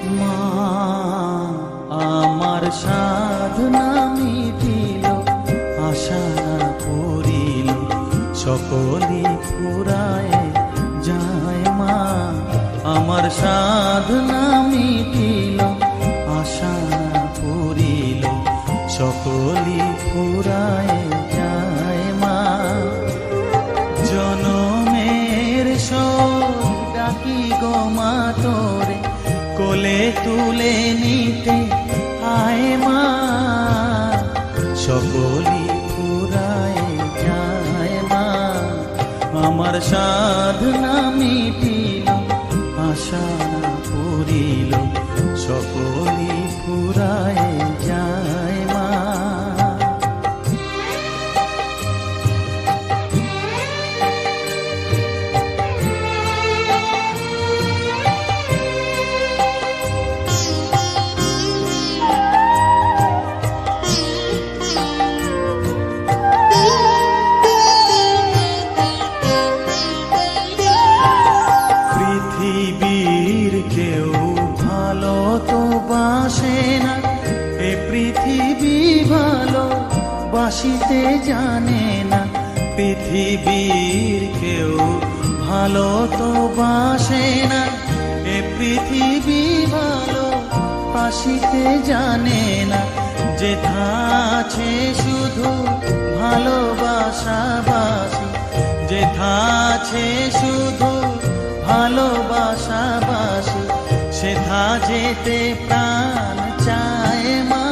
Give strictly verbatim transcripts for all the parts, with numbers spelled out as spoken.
মা আমার সাধনা মিটিল, আশা পুরিল, সকলি ফুরায় যায় মা। আমার সাধনা মিটিল, আশা পুরিল, সকলি ফুরায় যায় মা। জনমের শোক ডাকি গো মা তোরে, কোলে তুলে নিতে আয় মা। সকলি ফুরায় যায় মা। আমার সাধনা মিটিল, আশা পুরিল, সকলি ফুরায় যায় মা। পৃথিবীর কেউ ভালো তো বাসে না, এ পৃথিবী ভালো বাসিতে জানে না। পৃথিবীর কেউ ভালো তো বাসে না, এ পৃথিবী ভালো বাসিতে জানে না। যেথা আছে শুধু ভালোবাসাবাসি, যেথা আছে শুধু ভালোবাসাবাসি, সেথা যেতে প্রাণ চায় মা।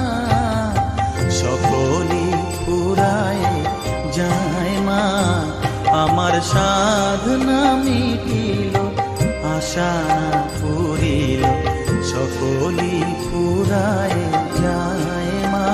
সকলি ফুরায় যায় মা। আমার সাধনা মিটিল, আশা পুরিল, সকলি ফুরায় যায় মা।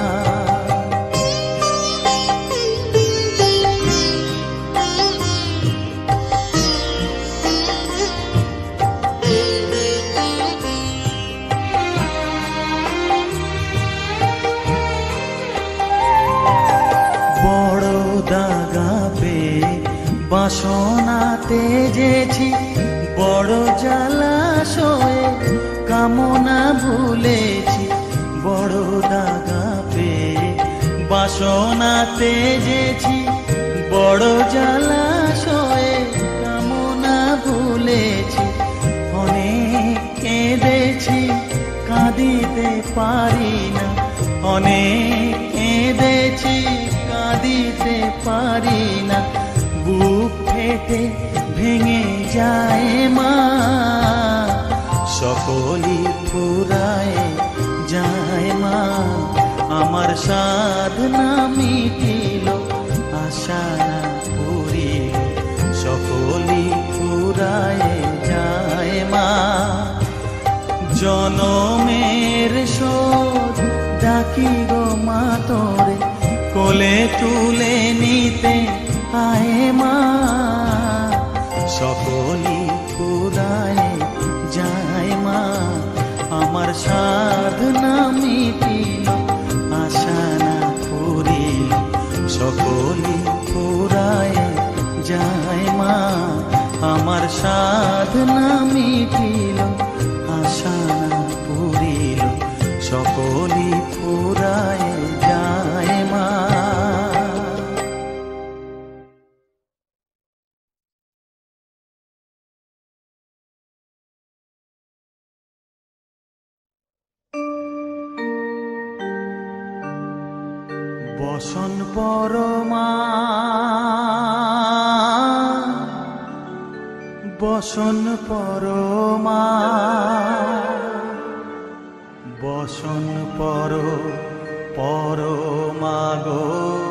বড় দাগা পেয়ে বাসনা তেজেছি, বড় জলাশয়ে কামনা ভুলেছি। বড় দাগা পেয়ে বাসনা তেজেছি, বড় জলাশয়ে কামনা ভুলেছি। অনেক কেঁদেছি কাঁদিতে পারি না, অনেক কেঁদেছি কাঁদিতে পারি না। বুক ফেটে ভেঙে যায় মা। সকলি ফুরায় যায় মা। আমার সাধনা মিটিল, আশা পুরিল, সকলি ফুরায় যায় মা। জনমের শোধ ডাকি গো মা তোরে, কোলে তুলে নিতে আয় মা। সকলি ফুরায় যায় মা। আমার সাধনা মিটিল, আশা না পুরিল, সকলি ফুরায় যায় মা। আমার সাধনা মিটিল, আশা না পুরিল, সকলি ফুরায় যায় মা। বসন পরমা বসন পরমা, বসন পর পরমা গো,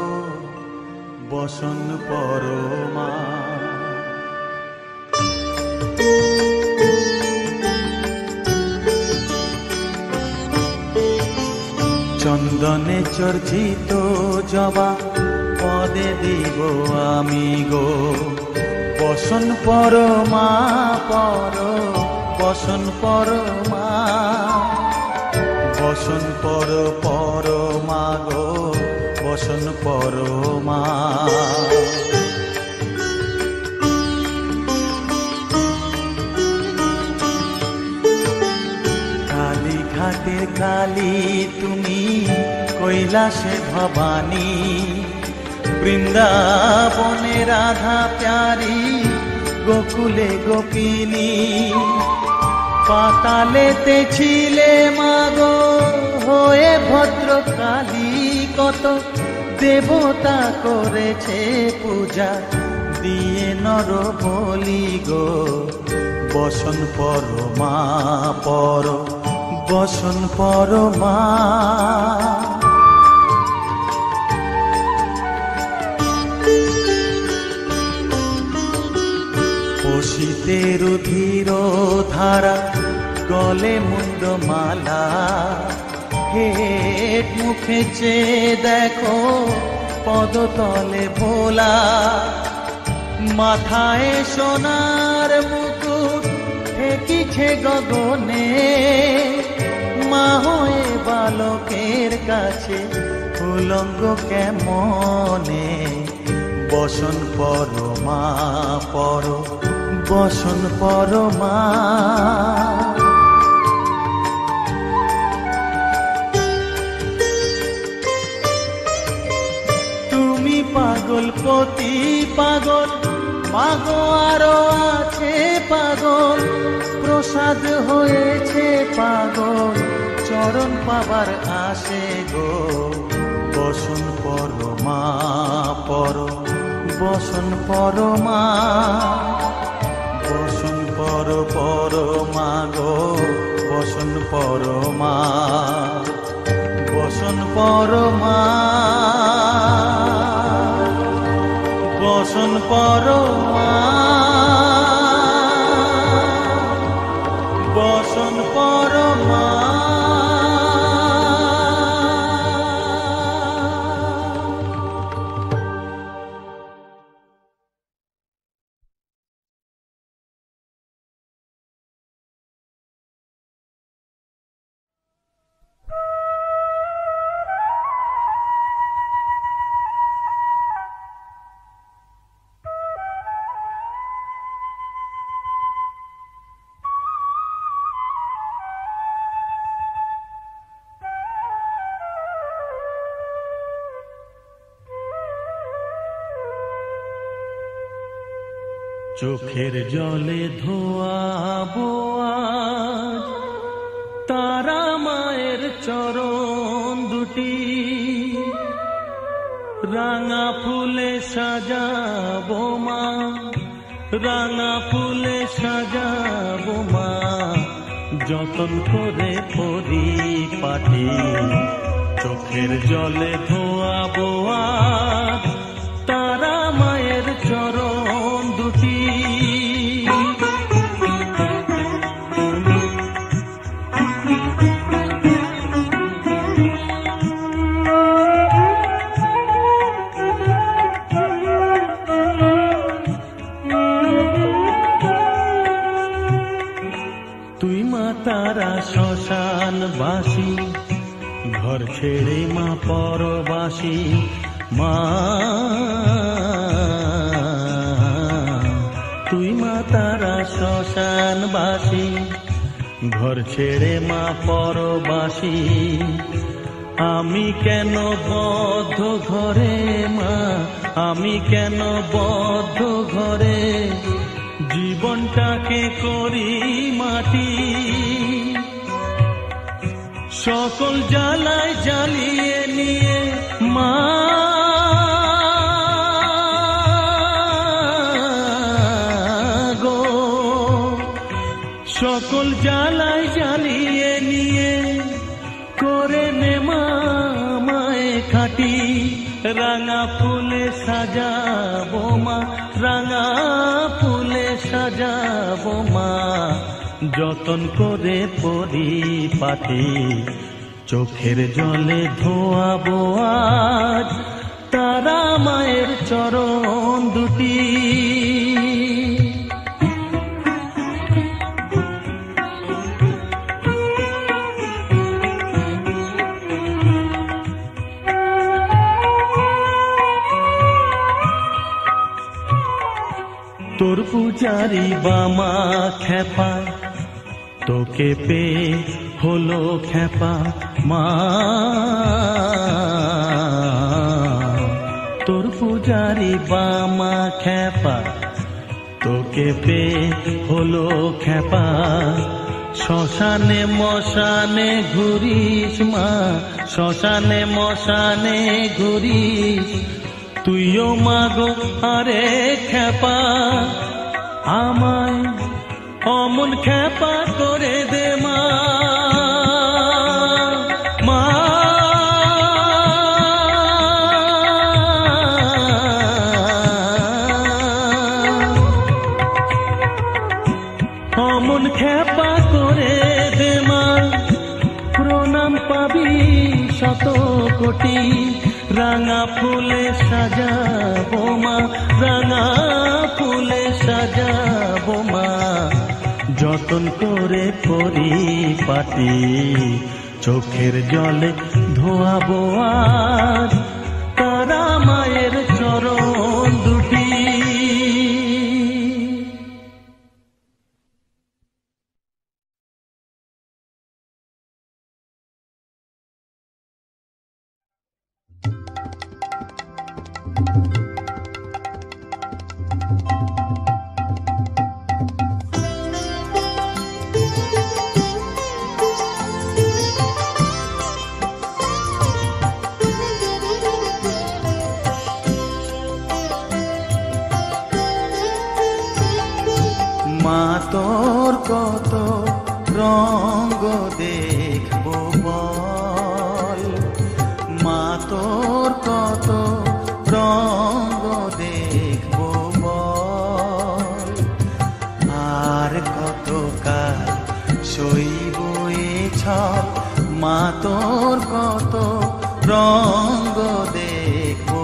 বসন পরমা। চন্দনে চর্চিত জবা পদে দিব আমি গো, বসন পরমা পর বসন পরমা। বসন পর পরমা গো, বসন পরমা। ঘাটের কালী তুমি কৈলাসে ভবানী, বৃন্দাবনে রাধা প্যারি, গোকুলে গোপিনী। পাতালেতে ছিলে মাগো হয়ে ভদ্রকালী, কত দেবতা করেছে পূজা দিয়ে নর বলি গো। বসন পরমা পর, বসন পরমা। পশিতে রুধির ধারা, গলে মুন্ড মালা, হেট মুখে চেয়ে দেখো পদতলে ভোলা। মাথায় সোনার মুকুট ঠেকিছে গগনে, মা হয়ে বালকের কাছে উলঙ্গ কেমনে। বসন পরমা পর, বসন পরমা। তুমি পাগল পতি পাগল, মাগো আরো আছে পাগল, প্রসাদ হয়েছে পাগল, চরণ পাবার আসে গো। বসন পরমা পর, বসন পরমা। বসন পর পরমা গো, বসন পরমা, বসন পরমা, বসন পরমা, বসন পরমা। চোখের জলে ধোয়াবো আজ তারা মায়ের চরণ দুটি, রাঙা ফুলে সাজাবো মা, রাঙা ফুলে সাজাবো মা, যতন করে পরিপাটি। চোখের জলে ধোয়াবো আজ তারা মায়ের চরণ দুটি। তুই মা তারা শ্মশানবাসী, ঘর ছেড়ে মা পরবাসী, মা তুই মা তারা শ্মশানবাসী, ঘর ছেড়ে মা পরবাসী। আমি কেন বদ্ধ ঘরে মা, আমি কেন বদ্ধ ঘরে, জীবনটাকে করি মাটি। সকল জ্বালায় জ্বালিয়ে নিয়ে মা গো, সকল জ্বালায় জ্বালিয়ে নিয়ে করে নে মা মায়ে খাটি। রাঙা ফুলে সাজাবো মা, রাঙা ফুলে সাজাবো মা, যতন করে পরিপাটি। চোখের জলে ধোয়াবো আজ তারা মায়ের চরণ দুটি। তোর পূজারি বামা খেপা, তোকে পে হলো খেপা মা তোর পূজারি বামা খেপা তোকে পে হলো খেপা শ্মশানে মশানে ঘুরিস মা শ্মশানে মশানে ঘুরিস তুইও মাগো আরে খেপা আমায় অমন খেপা করে দে মা মা অমন খেপা করে দে মা প্রণাম পাবি শত কোটি রাঙা ফুলে সাজাবো মা রাঙা ফুলে সাজাবো মা যতন করে পরিপাটি চোখের জলে ধোয়াবো আর তারা মায়ের চরণ দুটি মা তোর কত রঙ্গ দেখবো বল মা তোর কত রঙ্গ দেখবো বল আর কত কাল সইব এ ছল মা তোর কত রঙ্গ দেখবো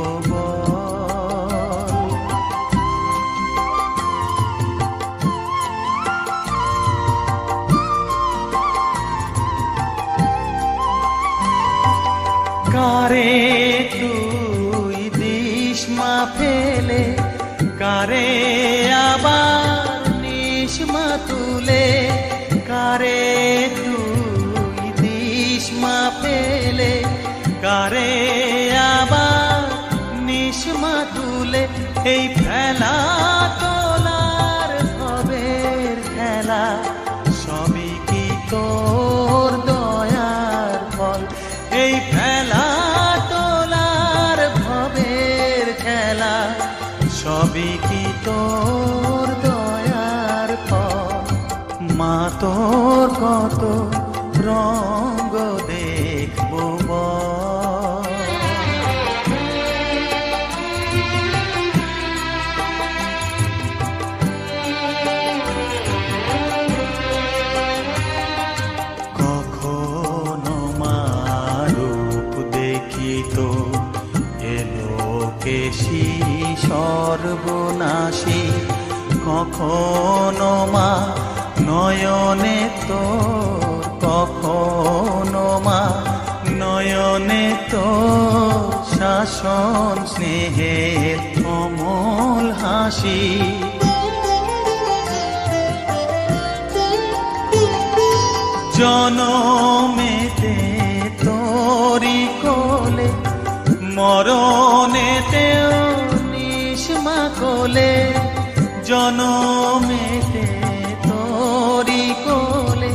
কারে তুই দিস মা ফেলে কারে আবার নিস মা তুলে কারে তুই দিস মা ফেলে কারে আবার নিস মা তুলে এই ফেলা তোলার ভবের খেলা সবই কি তোর দয়ার ফল এই ফেলা তোলার ভবের খেলা সবই কি তোর দয়ার ফল মা তোর কত রঙ্গ দেখবো সর্বনাশী কখনো মা নয়নে তোর কখনো মা নয়নে তোর শাসন স্নেহের অমল হাসি জনমেতে তোরি কোলে মরণেতেও নিষ্মা কোলে জনমেতে তোরি কোলে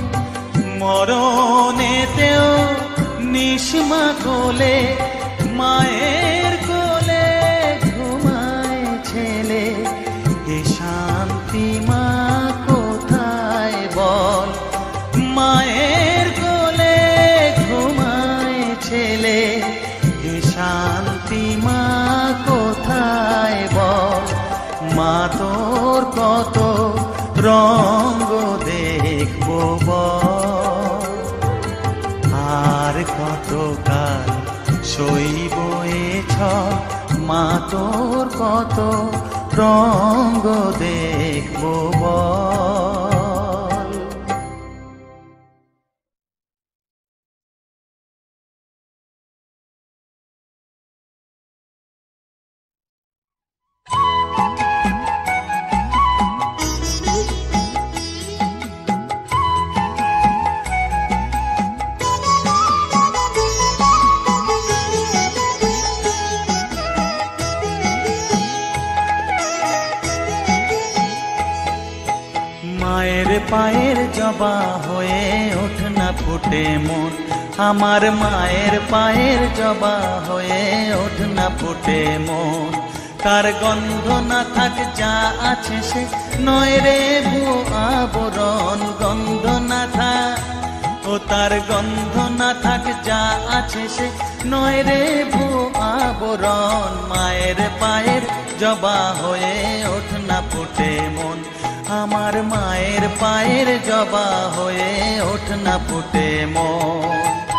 মরণেতেও নিষ্মা কোলে মায়ের কোলে ঘুমায় ছেলে এ শান্তি মা কোথায় বল মায়ের কোলে ঘুমায় ছেলে এ শান্তি মা কোথায় বল মা তোর কত রঙ্গ দেখবো বল আর কত কাল সইব এ ছল মা তোর কত রঙ্গ দেখবো বল পায়ের জবা হয়ে ওঠ না ফুটে মন, আমার মায়ের পায়ের জবা হয়ে ওঠ না ফুটে মন। তার গন্ধ না থাক যা আছে সে নয় রে ভুয়ো আবরণ, গন্ধ না থাক ও তার গন্ধ না থাক যা আছে সে নয় রে ভুয়ো আবরণ। মায়ের পায়ের জবা হয়ে ওঠ না ফুটে মন, আমার মায়ের পায়ের জবা হয়ে ওঠ না ফুটে মন।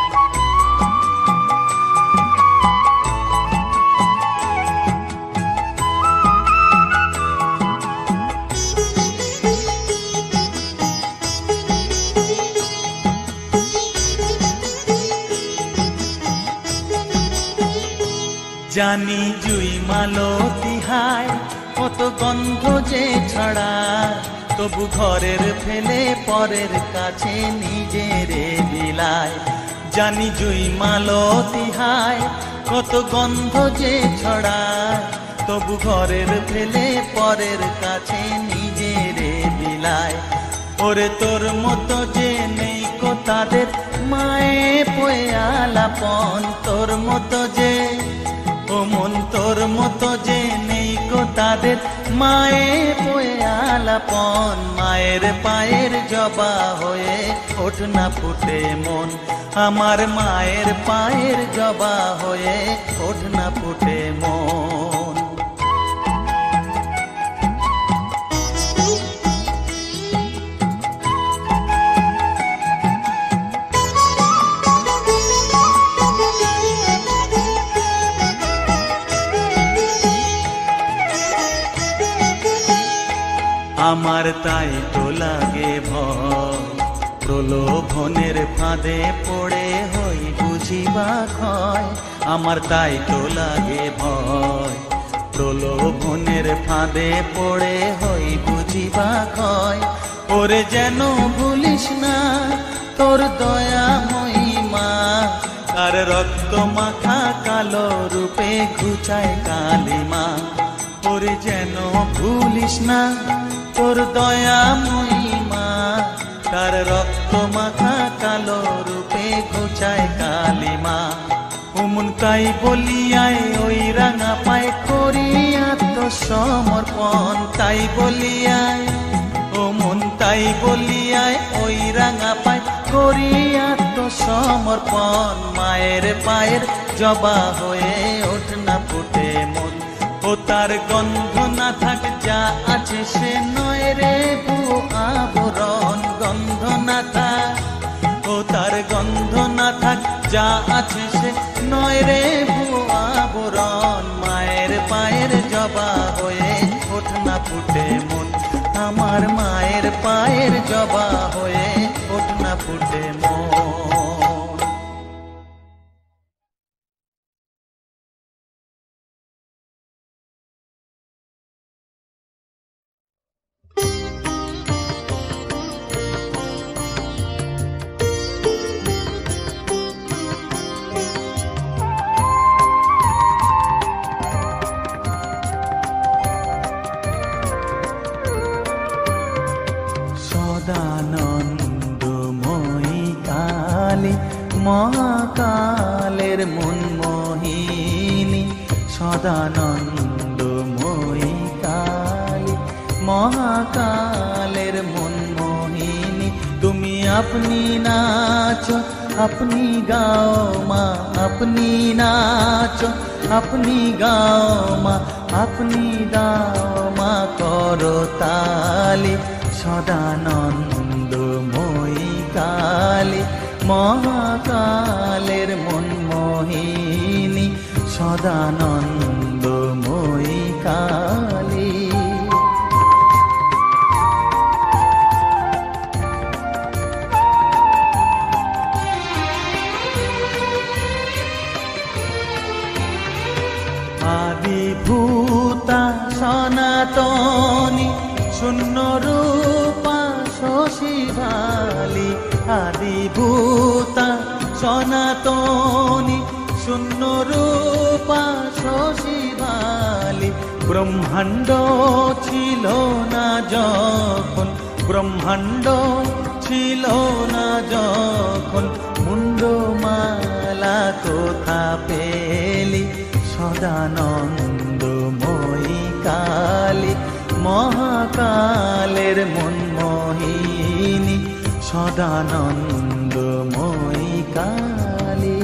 জানি জুই মালতী হায় কত গন্ধ যে ছড়ায়, তবু ঘরের ফেলে পরের কাছে নিজেরে বিলায়। জানি জুই মালতী হায় কত গন্ধ যে ছড়ায়, তবু ঘরের ফেলে পরের কাছে নিজেরে বিলায়। ওরে তোর মতো যে নেই কো তাদের মায়ে পয়ে আলাপন, তোর মতো যে ও মন তোর মতো যে নেই কো তাদের মায়ে পয়ে আলাপন। মায়ের পায়ের জবা হয়ে ওঠ না ফুটে মন, আমার মায়ের পায়ের জবা হয়ে ওঠ না ফুটে মন। আমার তাই তো লাগে ভয়, প্রলোভনের ফাঁদে পড়ে হই বুঝিবা ক্ষয়। আমার তাই তো লাগে ভয়, প্রলোভনের ফাঁদে পড়ে হই বুঝিবা ক্ষয়। ওরে যেন ভুলিস না তোর দয়া মহিমা, তার রক্ত মাখা কালো রূপে ঘুচায় কালিমা। ওরে যেন ভুলিস না তোর দয়া মহিমা, তার রক্ত মাখা কালো রূপে ঘুচায় কালিমা। ওমন তাই বলিয়ায় ওই রাঙা পায় করি আত্মসমর্পণ, তাই বলিয়ায় ওমন তাই বলিয়ায় ওই রাঙা পায় করি আত্মসমর্পণ। মায়ের পায়ের জবা হয়ে ওঠ না ফুটে মন, ও তার গন্ধ না থাক যা আছে সে নয় রে ভুয়ো আবরণ, গন্ধ না থাক ও তার গন্ধ না থাক যা আছে সে নয় রে ভুয়ো আবরণ। মায়ের পায়ের জবা হয়ে ওঠ না ফুটে মন, আমার মায়ের পায়ের জবা হয়ে ওঠ না ফুটে মন। সদানন্দময়ী কালী মহাকালের মন মোহিনী, সদানন্দময়ী কালী মহাকালের মন মোহিনী। তুমি আপনি নাচো আপনি গাও মা, আপনি নাচো আপনি গাও মা, আপনি দাও মা করো তালি। সদানন্দময়ী কালী মহাকালের মন মোহিনী, সদানন্দময়ী কালী। আদিভূতা সনাতনী শূন্য রূপা শশী ভালি, আদিভূতা সনাতনী শূন্য রূপা শশী ভালি। ব্রহ্মাণ্ড ছিল না যখন ব্রহ্মাণ্ড ছিল না যখন মুন্ডমালা কোথা পেলি সদানন্দময়ী কালী মহাকালের মনমোহিনী সদানন্দময়ী কালী।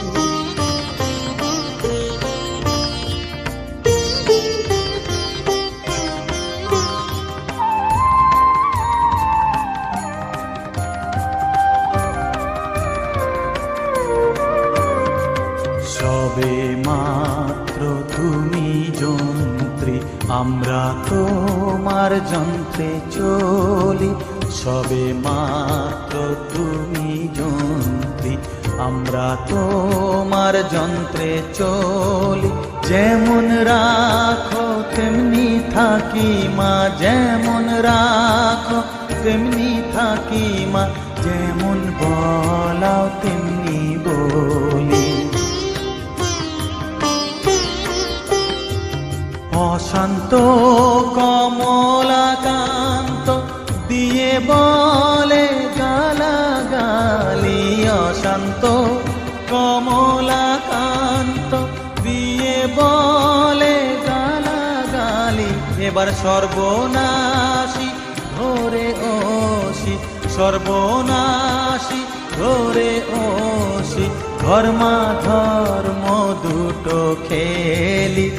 সবে মাত্র তুমি যন্ত্রী আমরা তোমার যন্ত্রে চলি, সবে মাত্র তুমি যন্ত্রী আমরা তোমার যন্ত্রে চলি। যেমন রাখো তেমনি থাকি মা, যেমন রাখো তেমনি থাকি মা, যেমন বলাও তেমনি বলি। অশান্ত কমলাকান্ত দিয়ে বলে গালাগালি, অশান্ত কমলাকান্ত দিয়ে বলে গালাগালি। এবার সর্বনাশী ধরে ওসি, সর্বনাশী ধরে ওসি, ধর্মা ধর্ম দুটো খেলি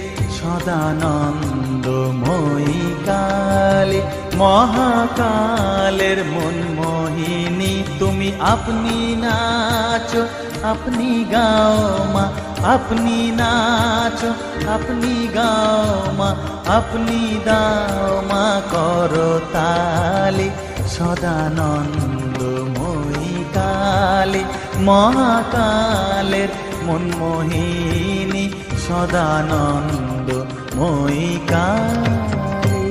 সদানন্দময়ী কালী মহাকালের মনমোহিনী। তুমি আপনি নাচো আপনি গাও মা, আপনি নাচো আপনি গাও মা, আপনি দাও মা করো তালি সদানন্দময়ী কালী মহাকালের মনমোহিনী সদানন্দময়ী কালী।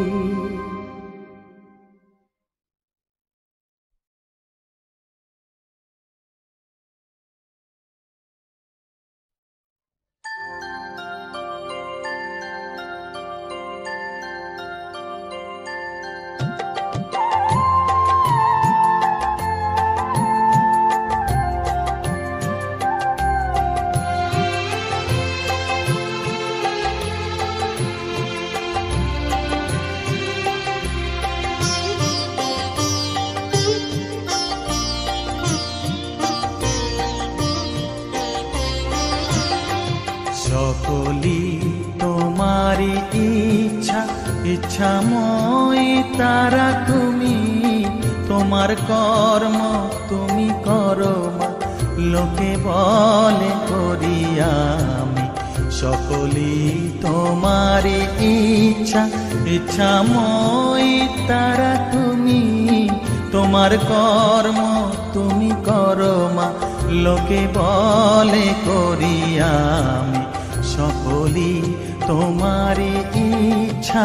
সকলি তোমারি ইচ্ছা, ইচ্ছাময়ী তারা তুমি, তোমার কর্ম তুমি করো মা, লোকে বলে করি আমি। সকলি তোমারি ইচ্ছা, ইচ্ছাময়ী তারা তুমি, তোমার কর্ম তুমি করো মা, লোকে বলে করি আমি। সকলি তোমারি ইচ্ছা।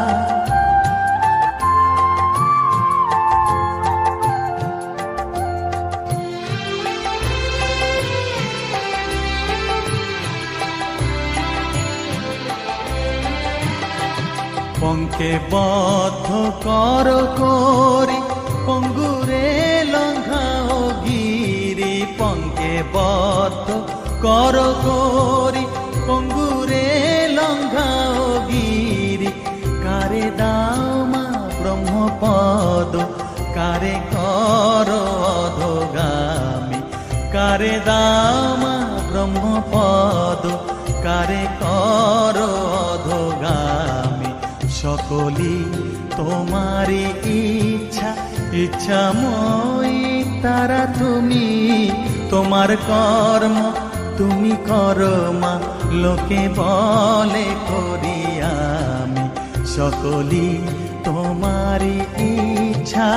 পঙ্কে বদ্ধ কর করি পঙ্গুরে লঙ্ঘাও গিরি, পঙ্কে বদ্ধ কর করি পঙ্গুরে লঙ্ঘাও গিরি। কারে দাও মা ব্রহ্মপদ, কারে কর অধোগামী, কারে দাও মা ব্রহ্মপদ, কারে কর অধোগামী। সকলি তোমারি ইচ্ছা, ইচ্ছাময়ী তারা তুমি, তোমার কর্ম তুমি করো মা, লোকে বলে করি আমি। সকলি তোমারি ইচ্ছা।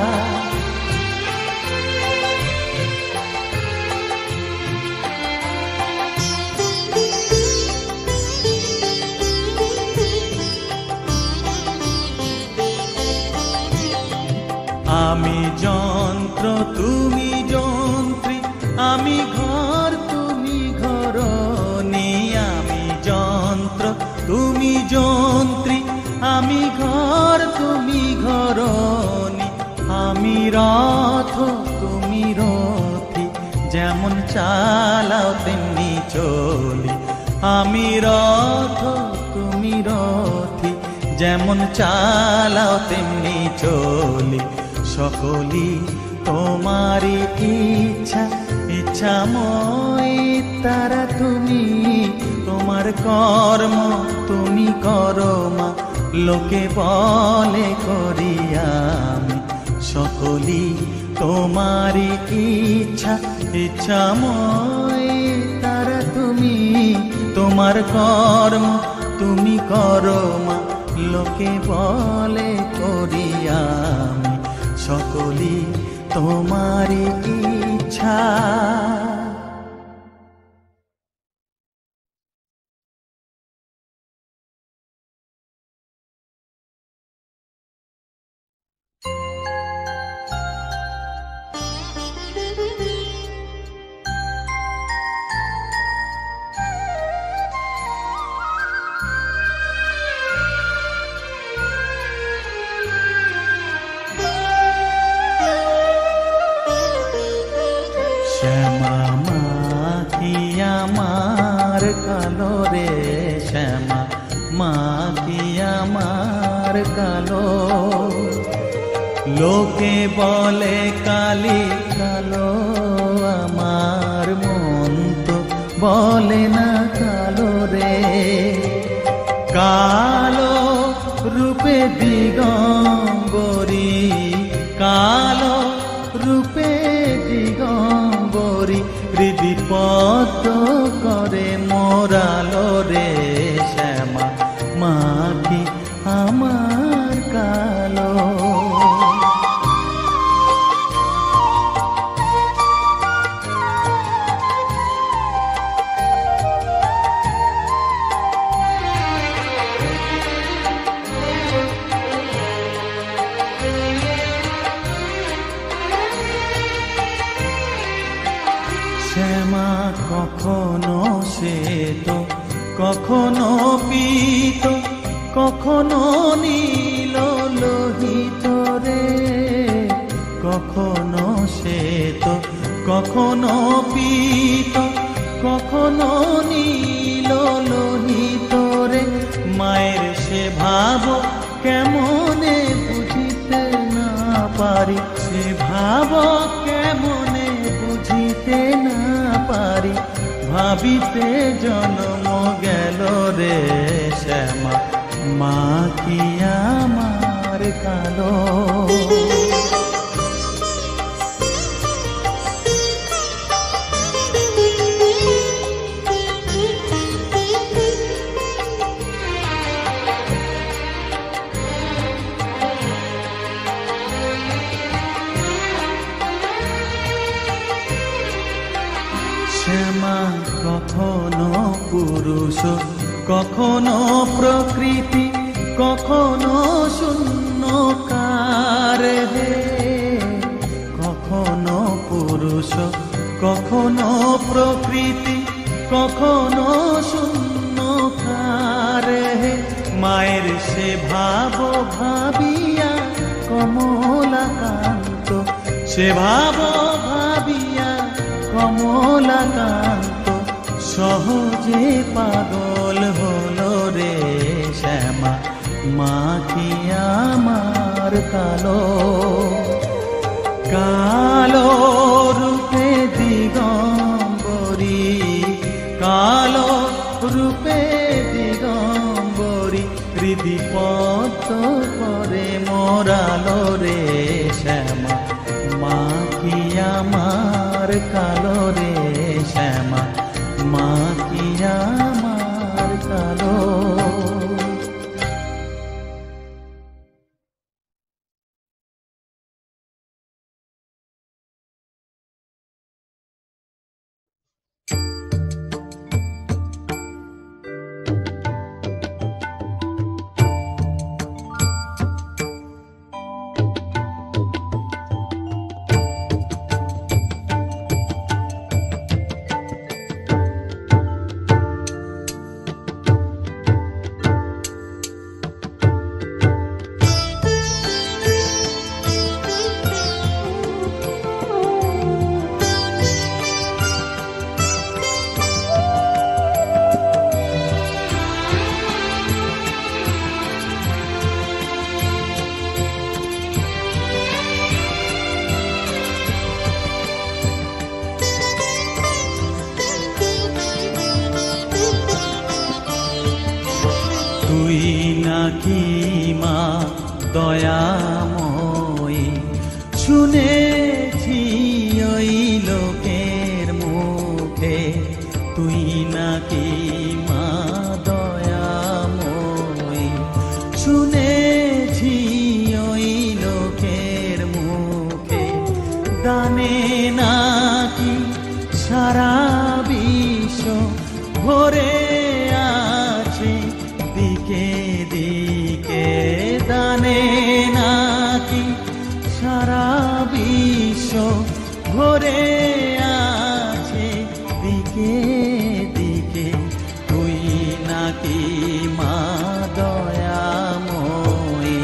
আমি যন্ত্র তুমি যন্ত্রী, আমি ঘর তুমি ঘরণী। আমি যন্ত্র তুমি যন্ত্রী, আমি ঘর ঘর তুমি ঘরনি, আমি রথ তুমি রথি, যেমন চালাও তেমনি চলি। আমি রথ তুমি রথি, যেমন চালাও তেমনি চলি। সকলি তোমারই ইচ্ছা, ইচ্ছাময় তারা তুমি। তোমার কর্ম তুমি করো মা, লোকে বলে করি আমি। সকলি তোমারই ইচ্ছা, ইচ্ছাময় তারা তুমি। তোমার কর্ম তুমি করো মা, লোকে বলে করি আমি। সকলি তোমারই ইচ্ছা। শ্যামা মা কি আমার কালো রে, শ্যামা মা কি আমার কালো। লোকে বলে কালি কালো, আমার মন তো বলে না কালো রে। কালো রূপে দিগম্বরী, কালো রূপে দিগম্বরী, হৃদি পদ্ম করে মোরালো রে। শ্যামা মা কি আমার কালো। শ্যামা কখনো শ্বেত, কখনো পীত, কখনো নীল লোহিত রে। কখনো শ্বেত, কখনো পীত, কখনো নীল লোহিত রে। মায়ের সে ভাব কেমনে বুঝিতে না পারি, সে ভাব কেমনে বুঝিতে না পারি। ভাবিতে জন্ম গেল রে, শ্যামা মা কি আমার কালো। শ্যামা কখনো পুরুষ, কখনো প্রকৃতি, কখনো শূন্যকার হে। কখনো পুরুষ, কখনো প্রকৃতি, কখনো শূন্যকার হে। মায়ের সে ভাব ভাবিয়া কমলাকান্ত, সে ভাব ভাবিয়া কমলাকান্ত, সহজে পাগল হলো রে। শ্যামা মা কি আমার কালো। কালো রূপে দিগম্বরী, কালো রূপে দিগম্বরী, হৃদি পদ্ম করে মোরালো রে। শ্যামা মা কি আমার কালো রে, শ্যামা মা কি আমার কালো। নাকি মা দয়াময়ী, শুনেছি ওই লোকের মুখে তুই নাকি মা দয়াময়ী, শুনেছি ওই লোকের মুখে দানে নাকি সারা বিশ্ব ভরে আছে দিকে দিকে, দানে নাকি সারা বিশ্ব ভরে আছে দিকে দিকে, তুই নাকি মা দয়াময়ী।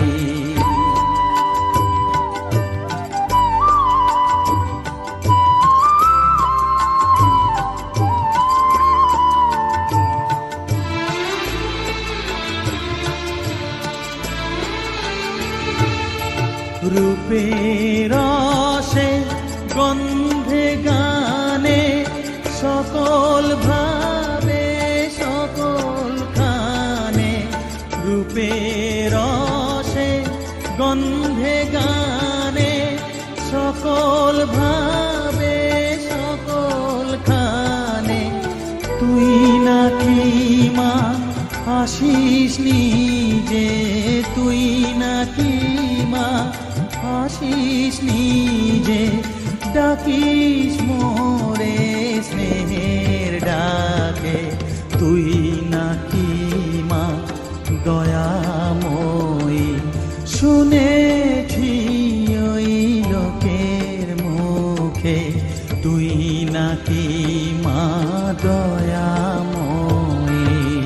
রূপের রসে গন্ধে গানে সকল ভাবে সকল খানে, রূপের রসে গন্ধে গানে সকল ভাবে সকল খানে, তুই নাকি মা আসিস নিজে, তুই নাকি মা আসিস নিজে, ডাকিস মোরে স্নেহের ডাকে, তুই নাকি মা দয়াময়ী, শুনেছি ওই লোকের মুখে তুই নাকি মা দয়াময়ী।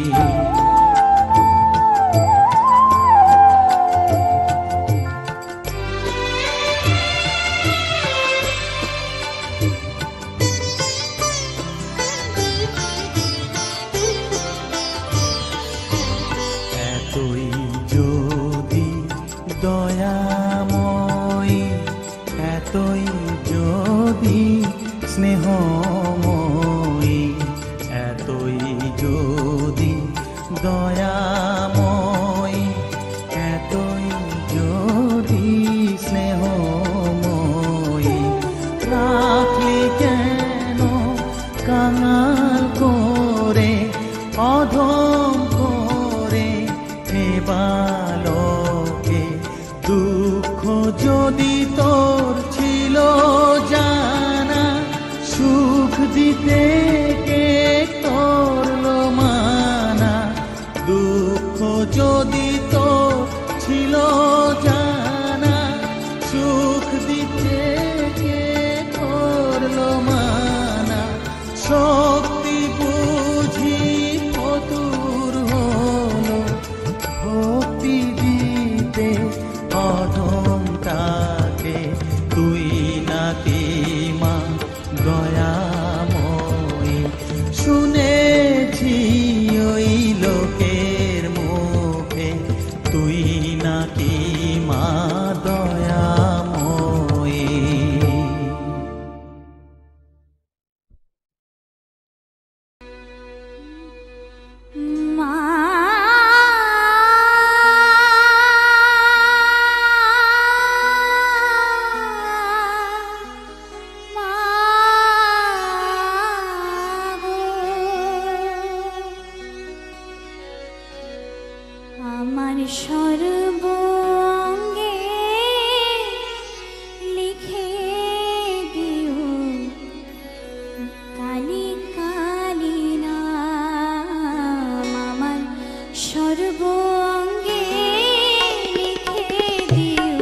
এতই যদি দয়াময়ী, এতই যদি স্নেহময়ী, এতই যদি দয়াময়ী, এতই যদি স্নেহময়ী, রাখলি কেন কাঙাল করে অধম করে হে বালকে, দুঃখ যদি তোর ছিল জানা, সুখ দিতে কে করলো মানা, দুঃখ যদি তোর ছিল জানা, সুখ দিতে কে করলো মানা, শক্তি বুঝি ফতুর হলো ভক্তি দিতে অধম তাকে, তুই নাকি মা দয়াময়ী, শুনেছি ওই লোকের মুখে তুই নাকি মা দয়াময়ী। আমার সর্বঙ্গে লিখে দিও কালি কালি নাম, আমার সর্বঙ্গে লিখে দিও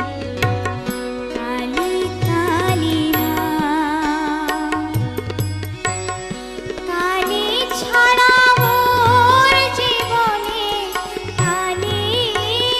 কালি কালি নাম, কালি ছাড়া মোর জীবনে কালি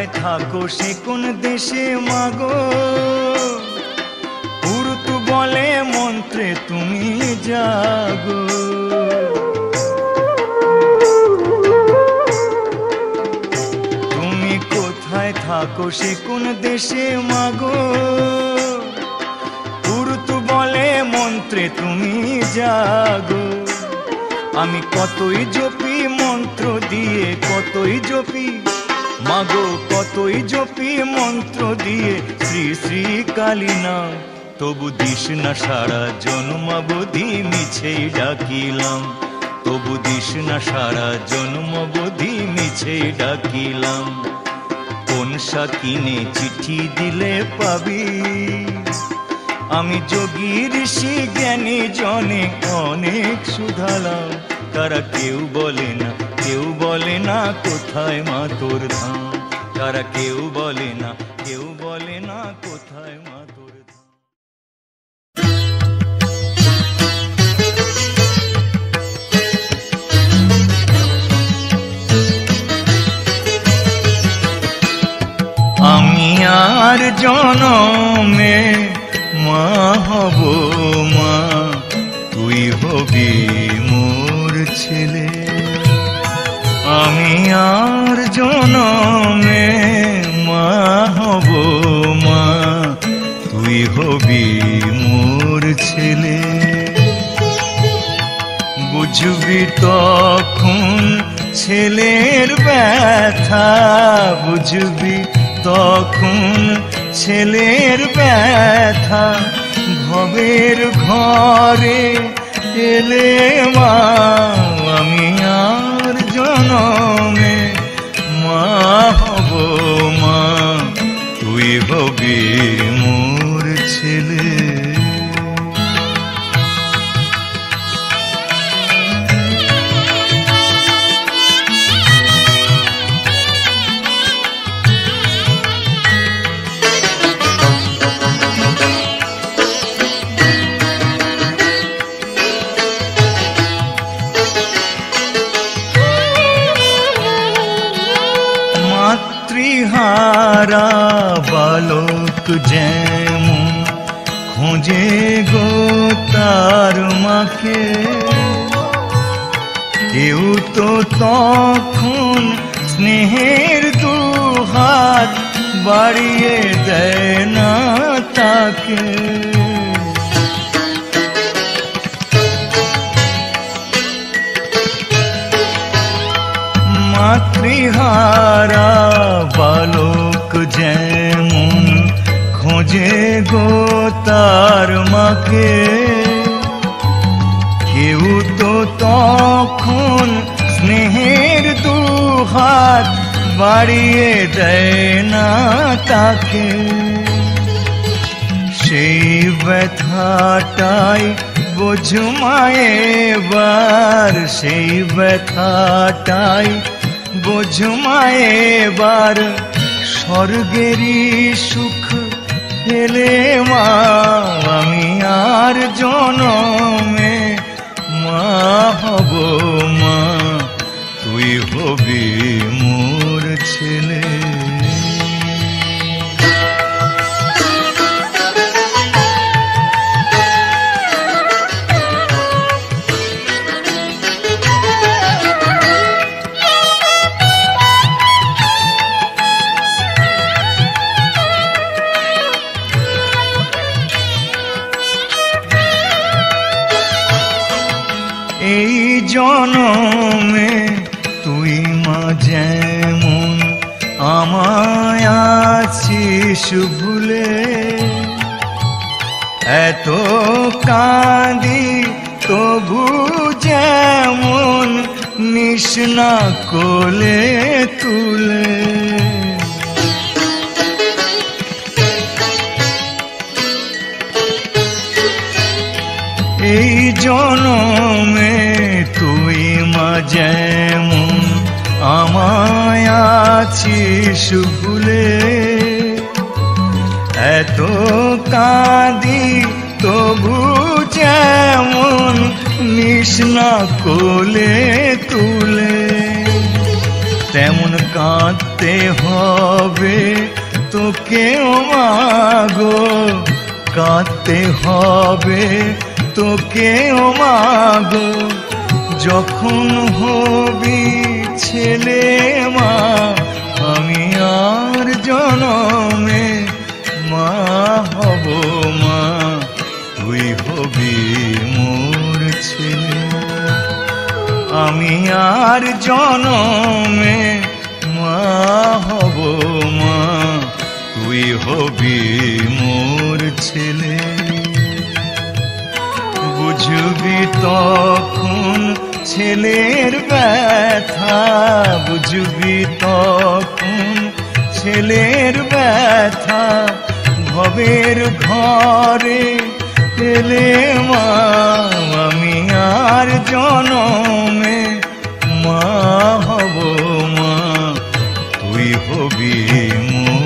কোথায় থাকো সে কোন দেশে মাগো, পুরুতু বলে মন্ত্রে তুমি জাগো। তুমি কোথায় থাকো সে কোন দেশে মাগো, পুরুতু বলে মন্ত্রে তুমি জাগো। আমি কতই জপি মন্ত্র দিয়ে, কতই জপি মাগো, কতই জপি মন্ত্র দিয়ে শ্রী শ্রী কালী নাম, তবু দিস না সারা জন্মাবধি মিছেই ডাকিলাম, তবু দিস না সারা জন্মাবধি মিছেই ডাকিলাম। কোন সাকিনে চিঠি দিলে পাবি, আমি যোগী ঋষি জ্ঞানী জনে অনেক শুধালাম, তারা কেউ বলে না, কেউ বলে না কোথায় মা তোর ধাম, তারা কেউ বলে না, কেউ বলে না কোথায় মা তোর ধাম। আমি আর জনমে মা হব মা, তুই হবি মোর ছেলে। আমি আর জনমে মা হব মা, তুই হবি মোর ছেলে। বুঝবি তখন ছেলের ব্যথা, বুঝবি তখন ছেলের ব্যথা, ভবের ঘরে এলে মা। আমি আর জনমে মা হব মা, তুই হবি মোর ছেলে। মাতৃহারা বালক যেমন খোঁজে গো তার মাকে, কেউ তো তখন স্নেহের দুহাত বাড়িয়ে দেয় না তাকে। মাতৃহারা বালক যেমন খোঁজে গো তার মাকে, কেউ তো তখন স্নেহের দুহাত বাড়িয়ে দেয় না তাকে। সেই ব্যথাটাই বোঝ মায়ে বার, সেই ব্যথাটাই বোঝ মায়ে বার, স্বর্গেরই সুখ পেলে মা। আমি আর জনমে মা হব মা, তুই হবি মোর ছেলে। এই জনমে তুই মা যেমন আমায় আছিস ভুলে, এত কাঁদি তবু যেমন নিস না কোলে তুলে। এই জনমে তুই মা যেমন আমায় আছিস ভুলে, এত কাঁদি তবু যেমন নিস না কোলে তুলে। তেমন কাঁদতে হবে তোকেও মাগো, কাঁদতে হবে তোকেও মাগো, যখন হবি ছেলে মা। আমি আর জনমে মা হব মা, তুই হবি মোর ছেলে। আমি আর জনমে মা হব মা, তুই হবি মোর ছেলে। বুঝবি তখন ছেলের ব্যথা, বুঝবি তখন ছেলের ব্যথা, ভবের ঘরে এলে মা। আমি আর জনমে মা হব মা, তুই হবি মোর